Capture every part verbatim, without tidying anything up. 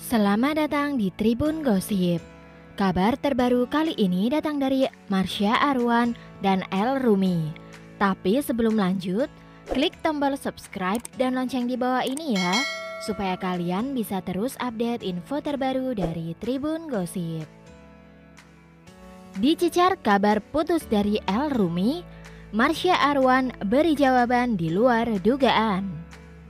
Selamat datang di Tribun Gosip. Kabar terbaru kali ini datang dari Marsha Arwan dan El Rumi. Tapi sebelum lanjut, klik tombol subscribe dan lonceng di bawah ini ya, supaya kalian bisa terus update info terbaru dari Tribun Gosip. Dicecar kabar putus dari El Rumi, Marsha Arwan beri jawaban di luar dugaan.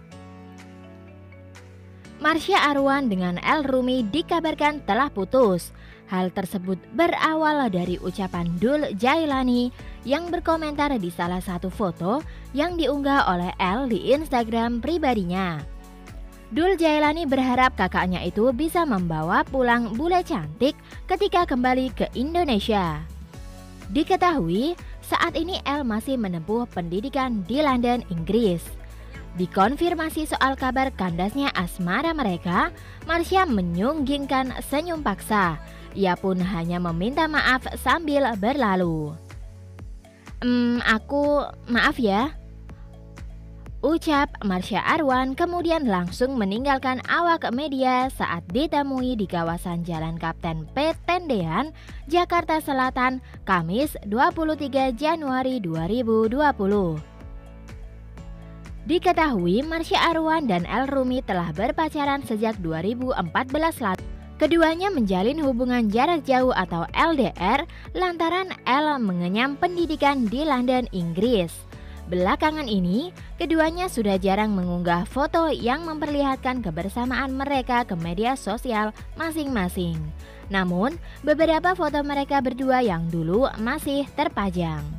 Marsha Arwan dengan El Rumi dikabarkan telah putus. Hal tersebut berawal dari ucapan Dul Jailani yang berkomentar di salah satu foto yang diunggah oleh El di Instagram pribadinya. Dul Jailani berharap kakaknya itu bisa membawa pulang bule cantik ketika kembali ke Indonesia. Diketahui saat ini El masih menempuh pendidikan di London, Inggris. Dikonfirmasi soal kabar kandasnya asmara mereka, Marsha menyunggingkan senyum paksa. Ia pun hanya meminta maaf sambil berlalu. Hmm, aku maaf ya, ucap Marsha Arwan kemudian langsung meninggalkan awak media saat ditemui di kawasan Jalan Kapten P. Tendean, Jakarta Selatan, Kamis dua puluh tiga Januari dua ribu dua puluh. Diketahui Marsha Arwan dan El Rumi telah berpacaran sejak dua ribu empat belas lalu. Keduanya menjalin hubungan jarak jauh atau L D R lantaran El mengenyam pendidikan di London, Inggris. Belakangan ini, keduanya sudah jarang mengunggah foto yang memperlihatkan kebersamaan mereka ke media sosial masing-masing. Namun, beberapa foto mereka berdua yang dulu masih terpajang.